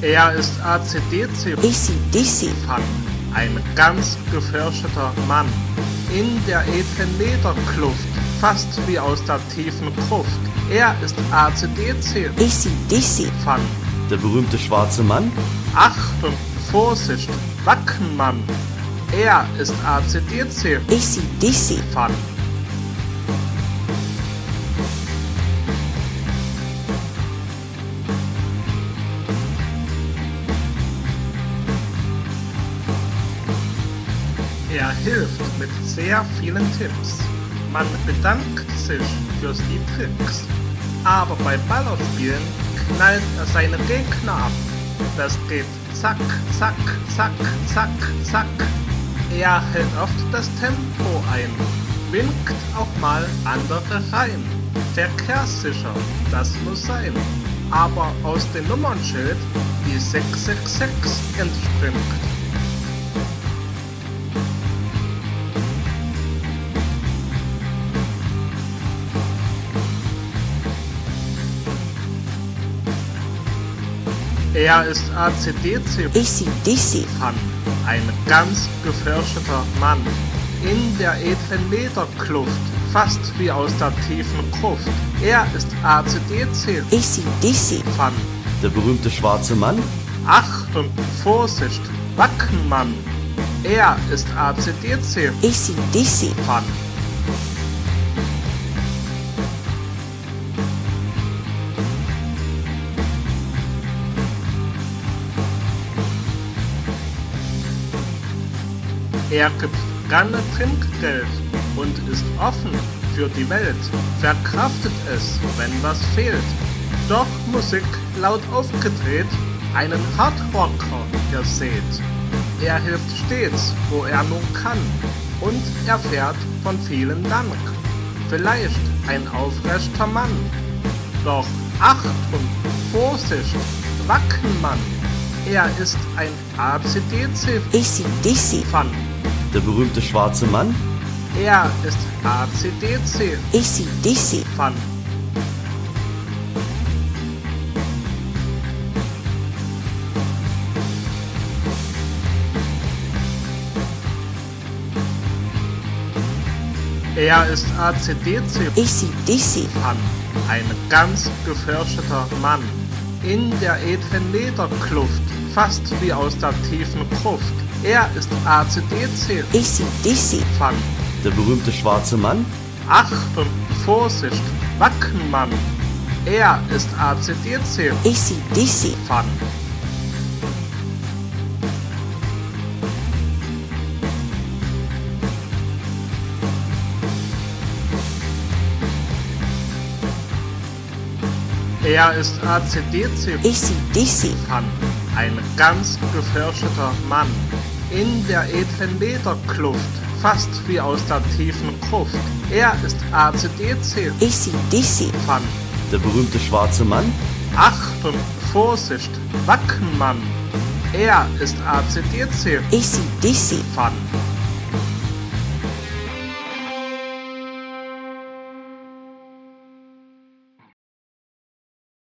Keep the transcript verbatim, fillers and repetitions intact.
Er ist A C D C A C D C Fan, ein ganz gefürchteter Mann. In der edlen Lederkluft, fast wie aus der tiefen Gruft. Er ist A C D C A C D C Fan. Der berühmte schwarze Mann? Achtung, Vorsicht, Wackenmann. Er ist A C D C A C D C Fan. Er hilft mit sehr vielen Tipps. Man bedankt sich für die Tricks. Aber bei Ballerspielen knallt er seine Gegner ab. Das geht zack, zack, zack, zack, zack. Er hält oft das Tempo ein, winkt auch mal andere rein. Verkehrssicher, das muss sein. Aber aus dem Nummernschild die sechs sechs sechs entspringt. Er ist A C D C A C D C Fan, ein ganz gefürchteter Mann. In der edlen Lederkluft, fast wie aus der tiefen Gruft. Er ist A C D C A C D C Fan. Der berühmte schwarze Mann? Achtung, Vorsicht, Wackenmann. Er ist A C D C A C D C Fan. Er gibt gerne Trinkgeld und ist offen für die Welt, verkraftet es, wenn was fehlt. Doch Musik laut aufgedreht, einen Hardrocker, ihr seht. Er hilft stets, wo er nur kann, und erfährt von vielen Dank. Vielleicht ein aufrechter Mann. Doch Achtung, Vorsicht, Wackenmann. Er ist ein A C D C A C D C Fan. Der berühmte schwarze Mann? Er ist A C D C A C D C Fan. Er ist A C D C A C D C Fan, ein ganz gefürchteter Mann. In der edlen Lederkluft, fast wie aus der tiefen Gruft. Er ist A C D C A C D C Fan. Der berühmte schwarze Mann? Achtung, Vorsicht, Wackenmann. Er ist A C D C A C D C Fan. Er ist A C D C A C D C Fan, ein ganz gefürchteter Mann. In der edlen Lederkluft, fast wie aus der tiefen Gruft. Er ist A C D C A C D C Fan. Der berühmte schwarze Mann? Achtung, Vorsicht, Wackenmann. Er ist A C D C A C D C Fan.